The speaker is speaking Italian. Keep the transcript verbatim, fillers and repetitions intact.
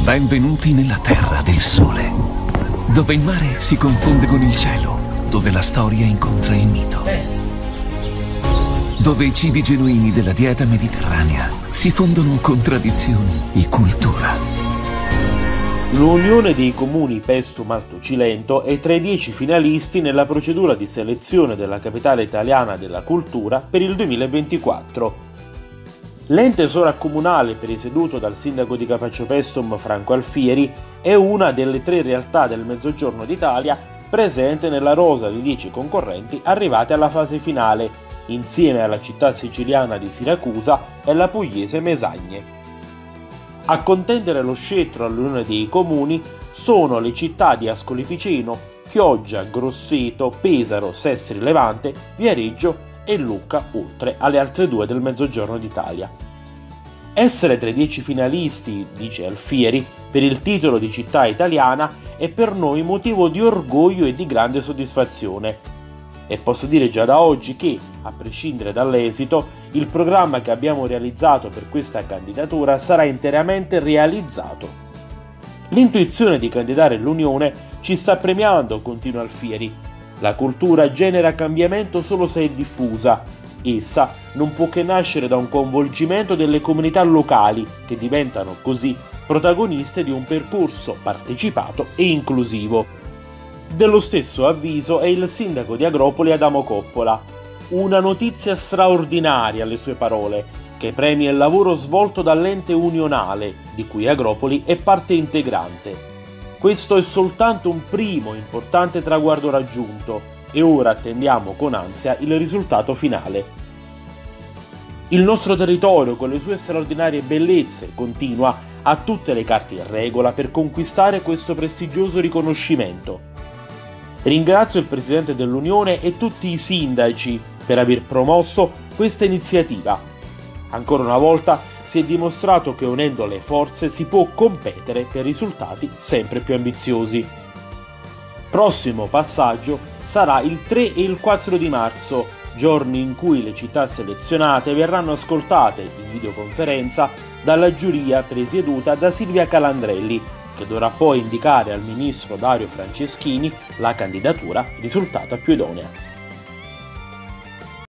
Benvenuti nella terra del sole, dove il mare si confonde con il cielo, dove la storia incontra il mito, dove i cibi genuini della dieta mediterranea si fondono con tradizioni e cultura. L'Unione dei Comuni Paestum Alto Cilento è tra i dieci finalisti nella procedura di selezione della capitale italiana della cultura per il duemilaventiquattro. L'ente sovracomunale presieduto dal sindaco di Capaccio Paestum Franco Alfieri è una delle tre realtà del Mezzogiorno d'Italia presente nella rosa di dieci concorrenti arrivate alla fase finale, insieme alla città siciliana di Siracusa e la pugliese Mesagne. A contendere lo scettro all'Unione dei Comuni sono le città di Ascoli Piceno, Chioggia, Grosseto, Pesaro, Sestri Levante, Viareggio e Lucca, oltre alle altre due del Mezzogiorno d'Italia. Essere tra i dieci finalisti, dice Alfieri, per il titolo di città italiana è per noi motivo di orgoglio e di grande soddisfazione. E posso dire già da oggi che, a prescindere dall'esito, il programma che abbiamo realizzato per questa candidatura sarà interamente realizzato. L'intuizione di candidare l'Unione ci sta premiando, continua Alfieri. La cultura genera cambiamento solo se è diffusa. Essa non può che nascere da un coinvolgimento delle comunità locali, che diventano così protagoniste di un percorso partecipato e inclusivo. Dello stesso avviso è il sindaco di Agropoli Adamo Coppola. Una notizia straordinaria, alle sue parole, che premia il lavoro svolto dall'ente unionale, di cui Agropoli è parte integrante. Questo è soltanto un primo importante traguardo raggiunto e ora attendiamo con ansia il risultato finale. Il nostro territorio, con le sue straordinarie bellezze, continua, ha tutte le carte in regola per conquistare questo prestigioso riconoscimento. Ringrazio il Presidente dell'Unione e tutti i sindaci per aver promosso questa iniziativa. Ancora una volta si è dimostrato che unendo le forze si può competere per risultati sempre più ambiziosi. Prossimo passaggio sarà il tre e il quattro di marzo, giorni in cui le città selezionate verranno ascoltate in videoconferenza dalla giuria presieduta da Silvia Calandrelli, che dovrà poi indicare al ministro Dario Franceschini la candidatura risultata più idonea.